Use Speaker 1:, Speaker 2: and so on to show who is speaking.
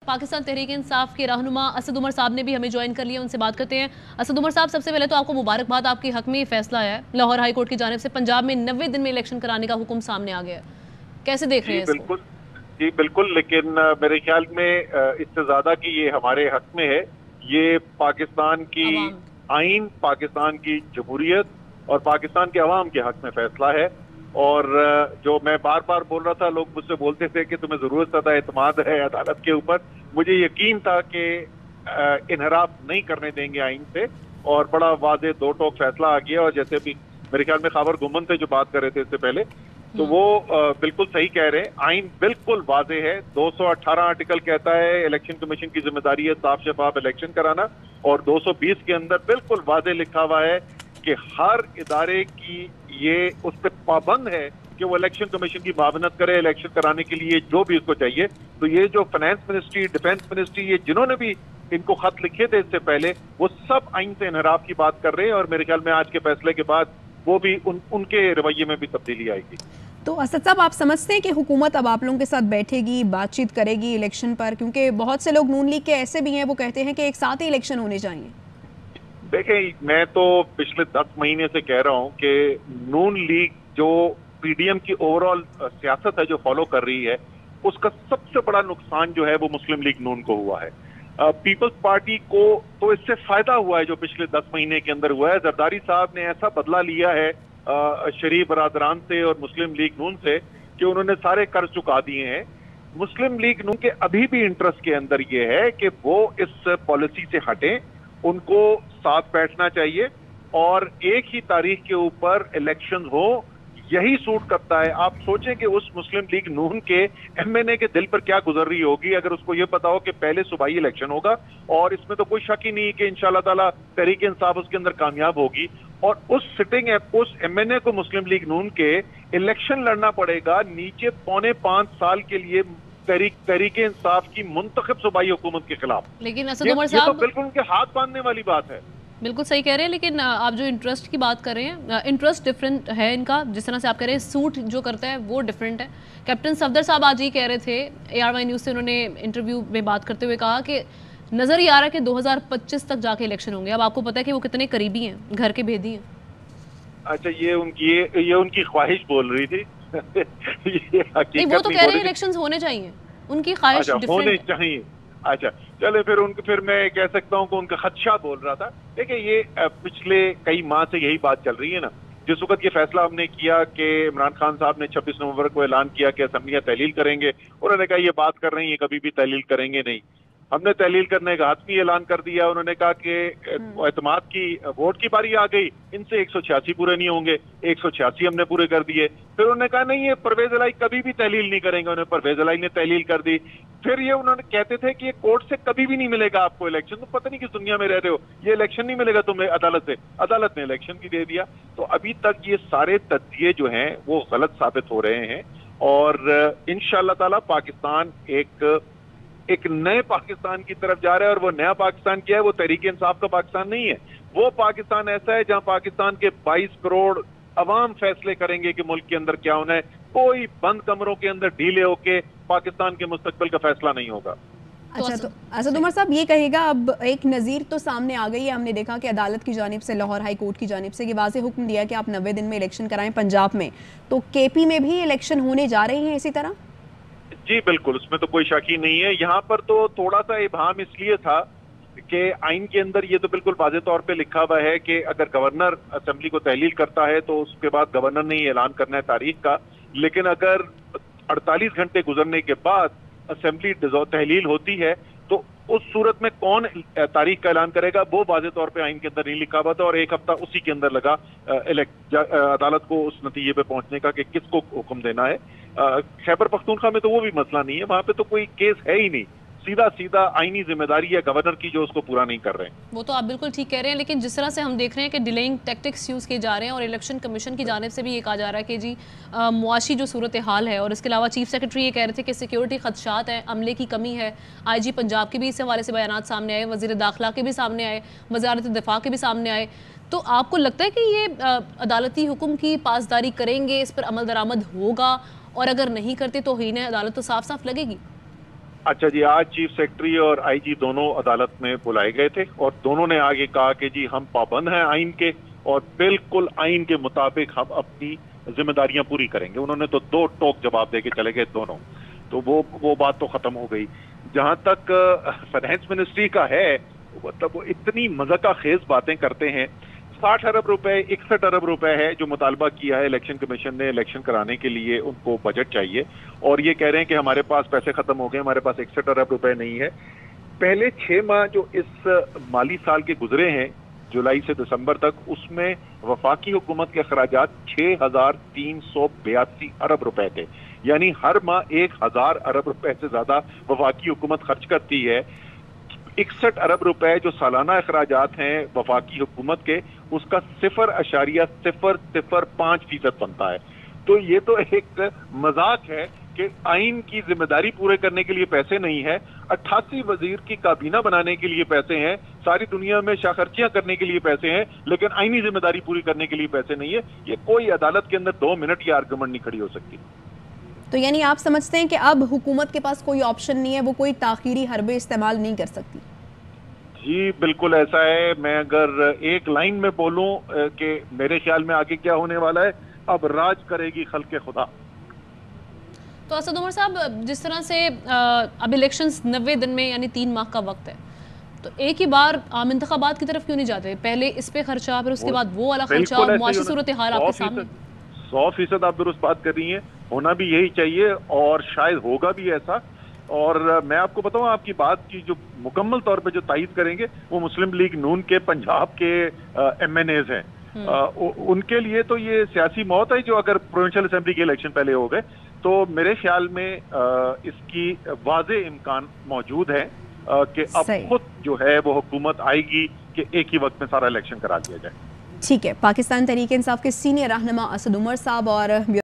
Speaker 1: पाकिस्तान तहरीक इंसाफ के रहनुमा असद उमर साहब ने भी हमें ज्वाइन कर लिया, उनसे बात करते हैं। असद उमर साहब, सबसे पहले तो आपको मुबारकबाद, आपके हक में फैसला आया है लाहौर हाई कोर्ट की जानिब से, पंजाब में 90 दिन में इलेक्शन कराने का हुक्म सामने आ गया है, कैसे देख रहे हैं इसको?
Speaker 2: बिल्कुल जी बिल्कुल, लेकिन मेरे ख्याल में इससे ज्यादा कि ये हमारे हक में है, ये पाकिस्तान की आइन, पाकिस्तान की जमहूरियत और पाकिस्तान के अवाम के हक में फैसला है। और जो मैं बार बार बोल रहा था, लोग मुझसे बोलते थे कि तुम्हें जरूरत ज्यादा एतमाद है अदालत के ऊपर, मुझे यकीन था कि इनहराफ नहीं करने देंगे आइन से, और बड़ा वाज़ेह दो टोक फैसला आ गया। और जैसे भी मेरे ख्याल में खबर गुमन थे जो बात कर रहे थे इससे पहले, तो वो बिल्कुल सही कह रहे हैं, आइन बिल्कुल वाज़ेह है। 218 आर्टिकल कहता है इलेक्शन कमीशन की जिम्मेदारी है साफ शफाफ इलेक्शन कराना, और 220 के अंदर बिल्कुल वाज़ेह लिखा हुआ है कि हर इदारे की ये उस पर पाबंद है कि वो इलेक्शन कमीशन की मावनत करे इलेक्शन कराने के लिए जो भी उसको चाहिए। तो ये जो फाइनेंस मिनिस्ट्री, डिफेंस मिनिस्ट्री, ये जिन्होंने भी इनको खत लिखे थे इससे पहले, वो सब आइन से इनहराफ की बात कर रहे हैं। और मेरे ख्याल में आज के फैसले के बाद वो भी उनके रवैये में भी तब्दीली आएगी।
Speaker 3: तो असद साहब, आप समझते हैं कि हुकूमत अब आप लोगों के साथ बैठेगी, बातचीत करेगी इलेक्शन पर? क्योंकि बहुत से लोग नून लीग के ऐसे भी हैं, वो कहते हैं कि एक साथ ही इलेक्शन होने चाहिए।
Speaker 2: देखें, मैं तो पिछले 10 महीने से कह रहा हूं कि नून लीग जो पीडीएम की ओवरऑल सियासत है जो फॉलो कर रही है, उसका सबसे बड़ा नुकसान जो है वो मुस्लिम लीग नून को हुआ है। पीपल्स पार्टी को तो इससे फायदा हुआ है जो पिछले 10 महीने के अंदर हुआ है। जरदारी साहब ने ऐसा बदला लिया है शरीफ बरादरान से और मुस्लिम लीग नून से कि उन्होंने सारे कर्ज चुका दिए हैं। मुस्लिम लीग नून के अभी भी इंटरेस्ट के अंदर ये है कि वो इस पॉलिसी से हटें, उनको साथ बैठना चाहिए और एक ही तारीख के ऊपर इलेक्शन हो, यही सूट करता है। आप सोचें कि उस मुस्लिम लीग नून के एमएनए के दिल पर क्या गुजर रही होगी अगर उसको ये पता हो कि पहले सूबाई इलेक्शन होगा, और इसमें तो कोई शक ही नहीं कि इंशाअल्लाह ताला तहरीक इंसाफ उसके अंदर कामयाब होगी, और उस उस एमएनए को मुस्लिम लीग नून के इलेक्शन लड़ना पड़ेगा नीचे 4.25 साल के लिए तहरीक इंसाफ की मुंतखब सूबाई हुकूमत के खिलाफ।
Speaker 1: लेकिन असद उमर साहब,
Speaker 2: तो बिल्कुल उनके हाथ बांधने वाली बात है।
Speaker 1: बिल्कुल सही कह रहे हैं, लेकिन आप जो इंटरेस्ट की बात कर रहे हैं, इंटरेस्ट डिफरेंट है इनका, जिस तरह से आप कह रहे हैं सूट जो करता है वो डिफरेंट है। कैप्टन सफदर साहब आज ही कह रहे थे, ARY न्यूज़ से उन्होंने इंटरव्यू में बात करते हुए कहा कि नजर ही आ रहा है कि 2025 तक जाके इलेक्शन होंगे। अब आपको पता है कि वो कितने करीबी हैं, घर के भेदी हैं।
Speaker 2: अच्छा, ये उनकी ख्वाहिश बोल रही थी।
Speaker 1: नहीं, वो तो कह रहे हैं इलेक्शंस होने चाहिए, उनकी ख्वाहिश
Speaker 2: होने चाहिए। अच्छा चले, फिर मैं कह सकता हूँ कि उनका खदशा बोल रहा था। देखिए, ये पिछले कई माह से यही बात चल रही है ना। जिस वक्त ये फैसला हमने किया कि इमरान खान साहब ने 26 नवंबर को ऐलान किया कि असेंबलियां तहलील करेंगे, उन्होंने कहा ये बात कर रही है कभी भी तहलील करेंगे नहीं। हमने तहलील करने का हाथमी ऐलान कर दिया। उन्होंने कहा कि एतमाद की वोट की बारी आ गई, इनसे 186 पूरे नहीं होंगे, 186 हमने पूरे कर दिए। फिर उन्होंने कहा नहीं, ये परवेज इलाही कभी भी तहलील नहीं करेंगे, उन्होंने परवेज इलाही ने तहलील कर दी। फिर ये उन्होंने कहते थे कि ये कोर्ट से कभी भी नहीं मिलेगा आपको इलेक्शन, तो पता नहीं किस दुनिया में रह रहे हो, ये इलेक्शन नहीं मिलेगा तुम्हें अदालत से, अदालत ने इलेक्शन भी दे दिया। तो अभी तक ये सारे तज्जिए जो हैं वो गलत साबित हो रहे हैं, और इंशाअल्लाह ताला पाकिस्तान एक नए पाकिस्तान की तरफ जा रहा है। और वो नया पाकिस्तान क्या है? वो तहरीक इंसाफ का पाकिस्तान नहीं है। वो पाकिस्तान ऐसा है जहां पाकिस्तान के 22 करोड़ अवाम फैसले करेंगे कि मुल्क के अंदर क्या होना है। कोई बंद कमरों के अंदर ढीले होके पाकिस्तान के मुस्तकबिल का फैसला नहीं होगा।
Speaker 3: अच्छा, तो असद उमर साहब ये कहेगा, अब एक नज़ीर तो सामने आ गई है, हमने देखा कि अदालत की जानिब से, लाहौर हाई कोर्ट की जानिब से ये वाज़ेह हुक्म दिया कि आप 90 दिन में इलेक्शन कराएं पंजाब में, तो KP में भी इलेक्शन होने जा रहे हैं इसी तरह?
Speaker 2: जी बिल्कुल, उसमें तो कोई शक ही नहीं है। यहाँ पर तो थोड़ा सा इबहम इसलिए था कि आइन के अंदर ये तो बिल्कुल वाज़ेह तौर पे लिखा हुआ है कि अगर गवर्नर असेंबली को तहलील करता है तो उसके बाद गवर्नर ने ही ऐलान करना है तारीख का। लेकिन अगर 48 घंटे गुजरने के बाद असेंबली तहलील होती है तो उस सूरत में कौन तारीख का ऐलान करेगा वो वाज़ेह तौर पे आइन के अंदर नहीं लिखा हुआ था, और एक हफ्ता उसी के अंदर लगा अदालत को उस नतीजे पे पहुंचने का कि किसको हुक्म देना है। खैबर पख्तूनख्वा में तो वो भी मसला नहीं है, वहां पे तो कोई केस है ही नहीं, सीधा सीधा आईनी जिम्मेदारी है गवर्नर की जो उसको पूरा नहीं कर रहे हैं।
Speaker 1: वो तो आप बिल्कुल ठीक कह रहे हैं, लेकिन जिस तरह से हम देख रहे हैं कि डिलेइंग टैक्टिक्स यूज़ किए जा रहे हैं, और इलेक्शन कमीशन की जानिब से भी ये कहा जा रहा है कि जी मुआशी जो सूरत हाल है, और इसके अलावा चीफ सेक्रेटरी ये कह रहे थे कि सिक्योरिटी खदशात हैं, अमले की कमी है। IG पंजाब के भी इस हवाले से बयान सामने आए, वज़ीर दाखिला के भी सामने आए, वज़ारत दिफा के भी सामने आए। तो आपको लगता है कि ये अदालती हुक्म की पासदारी करेंगे, इस पर अमल दरामद होगा, और अगर नहीं करते तो हीन अदालत तो साफ साफ लगेगी?
Speaker 2: अच्छा जी, आज चीफ सेक्रेटरी और आईजी दोनों अदालत में बुलाए गए थे और दोनों ने आगे कहा कि जी हम पाबंद हैं आइन के और बिल्कुल आइन के मुताबिक हम अपनी जिम्मेदारियां पूरी करेंगे। उन्होंने तो दो टोक जवाब देके चले गए दोनों, तो वो बात तो खत्म हो गई। जहां तक फाइनेंस मिनिस्ट्री का है, मतलब वो इतनी मजाका खेज बातें करते हैं। 60 अरब रुपए 61 अरब रुपए है जो मुतालबा किया है इलेक्शन कमीशन ने इलेक्शन कराने के लिए, उनको बजट चाहिए और ये कह रहे हैं कि हमारे पास पैसे खत्म हो गए, हमारे पास 61 अरब रुपए नहीं है। पहले 6 माह जो इस माली साल के गुजरे हैं जुलाई से दिसंबर तक, उसमें वफाकी हुकूमत के अखराजात 6,382 अरब रुपए थे, यानी हर माह 1,000 अरब रुपए से ज्यादा वफाकी हुकूमत खर्च करती है। 61 अरब रुपए जो सालाना अखराजात हैं वफाकी हुकूमत के, उसका 0.005% बनता है। तो ये तो एक मजाक है कि आइन की जिम्मेदारी पूरे करने के लिए पैसे नहीं है, 88 वजीर की काबीना बनाने के लिए पैसे हैं, सारी दुनिया में शाखर्चियां करने के लिए पैसे हैं, लेकिन आइनी जिम्मेदारी पूरी करने के लिए पैसे नहीं है। ये कोई अदालत के अंदर 2 मिनट की आर्गुमेंट नहीं खड़ी हो सकती।
Speaker 3: तो यानी आप समझते हैं कि अब हुकूमत के पास कोई ऑप्शन नहीं है, वो कोई ताखीरी हरबे इस्तेमाल नहीं कर सकती?
Speaker 2: जी बिल्कुल ऐसा है। मैं अगर एक लाइन में बोलूं कि मेरे ख्याल में आगे क्या होने वाला है, अब राज करेगी खल्के खुदा।
Speaker 1: तो असद उमर साहब, जिस तरह से अब इलेक्शंस 90 दिन में यानी 3 माह का वक्त है, तो एक ही बार आम इंतखाबात की तरफ क्यों नहीं जाते? पहले इस पे खर्चा, फिर उसके बाद वो वाला खर्चा, और मुआशी सूरत हाल आपके सामने।
Speaker 2: 100% आप दुरुस्त बात कर रही हैं, होना भी यही चाहिए और शायद होगा भी ऐसा। और मैं आपको बताऊं, आपकी बात की जो मुकम्मल तौर पे जो तायीद करेंगे वो मुस्लिम लीग नून के पंजाब के MNAs हैं। उनके लिए तो ये सियासी मौत है जो अगर प्रोविंशियल असेंबली के इलेक्शन पहले हो गए, तो मेरे ख्याल में इसकी वाज़े इम्कान मौजूद है कि अब खुद जो है वो हुकूमत आएगी कि एक ही वक्त में सारा इलेक्शन करा दिया जाए।
Speaker 3: ठीक है, पाकिस्तान तहरीक इंसाफ के सीनियर रहनुमा असद उमर साहब और